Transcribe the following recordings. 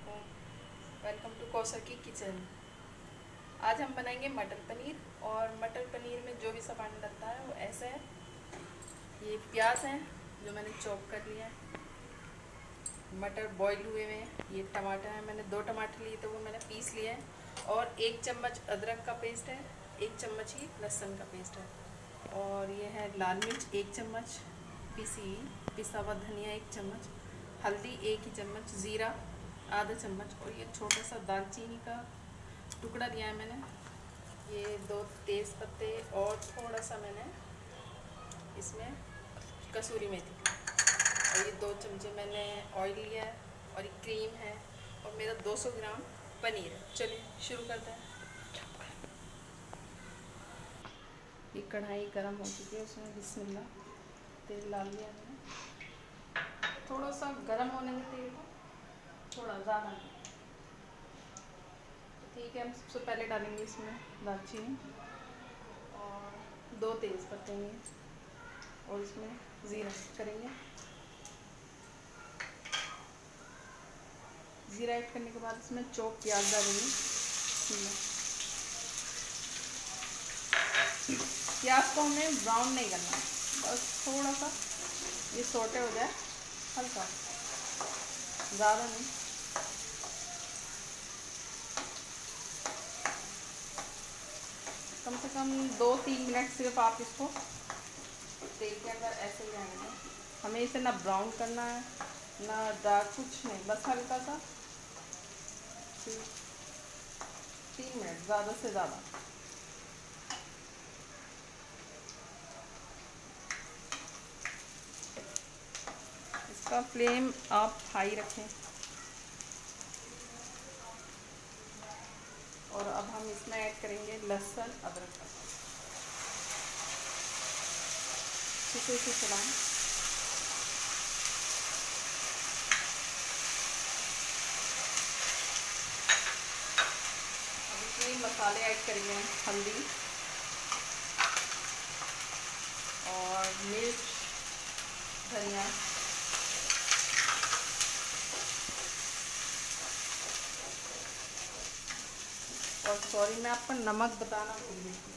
वालेकुम। Welcome to Kausar की kitchen. आज हम बनाएंगे मटर पनीर। और मटर पनीर में जो भी सामान डलता है वो ऐसे है। ये प्याज है जो मैंने चॉप कर लिया है, मटर बॉईल हुए हुए हैं, ये टमाटर है, मैंने 2 टमाटर लिए तो वो मैंने पीस लिए हैं, और 1 चम्मच अदरक का पेस्ट है, 1 चम्मच ही लहसुन का पेस्ट है, और ये है लाल मिर्च 1 चम्मच, पिसा हुआ धनिया 1 चम्मच, हल्दी 1 ही चम्मच, ज़ीरा आधा चम्मच, और ये छोटा सा दालचीनी का टुकड़ा लिया है मैंने, ये 2 तेज़ पत्ते, और थोड़ा सा मैंने इसमें कसूरी मेथी, और ये 2 चमचे मैंने ऑयल लिया है, और ये क्रीम है, और मेरा 200 ग्राम पनीर है। चलिए शुरू करते हैं। ये कढ़ाई गरम हो चुकी है, उसमें बिस्मिल्लाह तेल डाल दिया मैंने। थोड़ा सा गरम होने में तेल को, थोड़ा ज़्यादा नहीं। ठीक है, हम सबसे पहले डालेंगे इसमें दालचीनी और 2 तेज़ पत्ते हैं, और इसमें ज़ीरा करेंगे। ज़ीरा ऐड करने के बाद इसमें चॉप प्याज डालेंगे। प्याज को हमें ब्राउन नहीं करना है, बस थोड़ा सा ये सौटे हो जाए, हल्का, ज़्यादा नहीं। कम से कम 2-3 मिनट सिर्फ आप इसको तेल के अंदर ऐसे ही रहने दें। हमें इसे ना ब्राउन करना है ना डार्क, कुछ नहीं, बस हल्का सा 3 मिनट, ज़्यादा से ज़्यादा। इसका फ्लेम आप हाई रखें। और अब हम इसमें ऐड करेंगे लहसुन अदरक का, अच्छे से चलाएं। अब इसमें मसाले ऐड करेंगे, हल्दी और मिर्च, धनिया, और सॉरी मैं आपको नमक बताना भूल गई थी,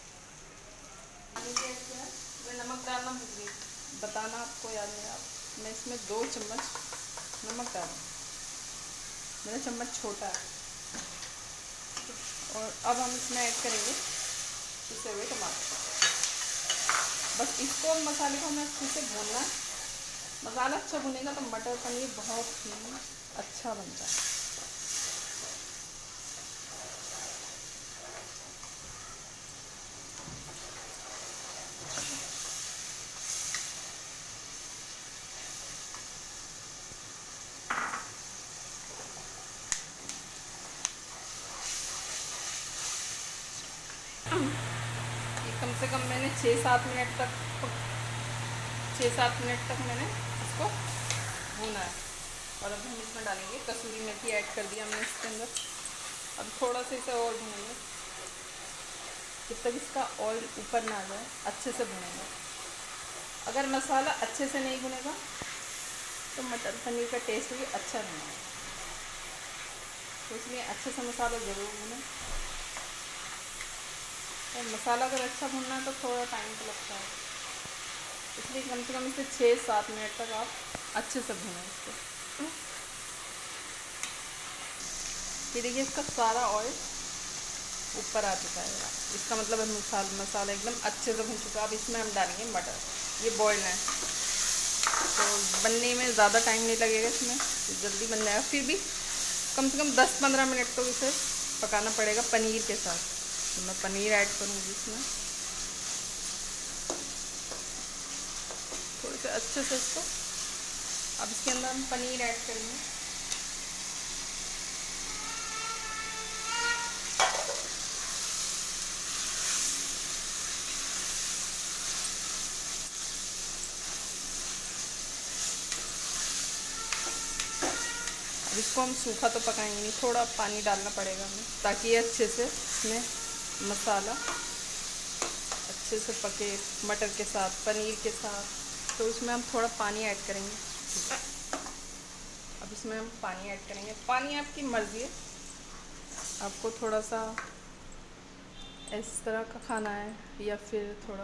मैं नमक डालना भूल गई, बताना आपको याद नहीं। आप मैं इसमें 2 चम्मच नमक डालूँ, मेरा चम्मच छोटा है। और अब हम इसमें ऐड करेंगे पिसे हुए टमाटर। बस इसको, मसाले को हमें अच्छे से भूनना है। मसाला अच्छा भुनेगा तो मटर पनीर बहुत ही अच्छा बनता है। कम से कम मैंने 6-7 मिनट तक मैंने इसको भूना है। और अब हम इसमें डालेंगे कसूरी मेथी, ऐड कर दिया हमने इसके अंदर। अब थोड़ा सा इसे और भूनेंगे जब तक इसका ऑयल ऊपर ना आ जाए, अच्छे से भूनेंगे। अगर मसाला अच्छे से नहीं भुनेगा तो मटर पनीर का टेस्ट भी अच्छा नहीं आएगा, तो इसलिए अच्छे से मसाला ज़रूर भूनें। और मसाला अगर अच्छा भुनना है तो थोड़ा टाइम तो लगता है, इसलिए कम से कम इसे 6-7 मिनट तक आप अच्छे से भूनें इसको। ये देखिए, इसका सारा ऑयल ऊपर आ चुका है, इसका मतलब है मसाला एकदम अच्छे से भुन चुका है। अब इसमें हम डालेंगे मटर, ये बॉयल है तो बनने में ज़्यादा टाइम नहीं लगेगा, इसमें जल्दी बन जाएगा। फिर भी कम से कम 10-15 मिनट तो इसे पकाना पड़ेगा पनीर के साथ। तो मैं पनीर ऐड करूँगी इसमें, थोड़े से अच्छे से इसको। अब इसके अंदर हम पनीर ऐड करेंगे। अब इसको हम सूखा तो पकाएंगे नहीं, थोड़ा पानी डालना पड़ेगा हमें, ताकि ये अच्छे से इसमें मसाला अच्छे से पके मटर के साथ, पनीर के साथ। तो इसमें हम थोड़ा पानी ऐड करेंगे। अब इसमें हम पानी ऐड करेंगे। पानी आपकी मर्ज़ी है, आपको थोड़ा सा इस तरह का खाना है या फिर थोड़ा,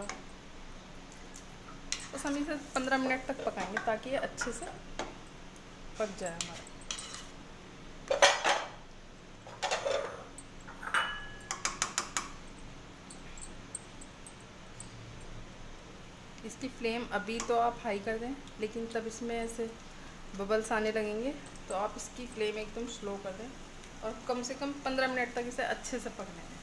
बस हम इसे 15 मिनट तक पकाएंगे ताकि ये अच्छे से पक जाए हमारा। इसकी फ्लेम अभी तो आप हाई कर दें, लेकिन तब इसमें ऐसे बबल्स आने लगेंगे, तो आप इसकी फ्लेम एकदम स्लो कर दें और कम से कम 15 मिनट तक इसे अच्छे से पकने दें।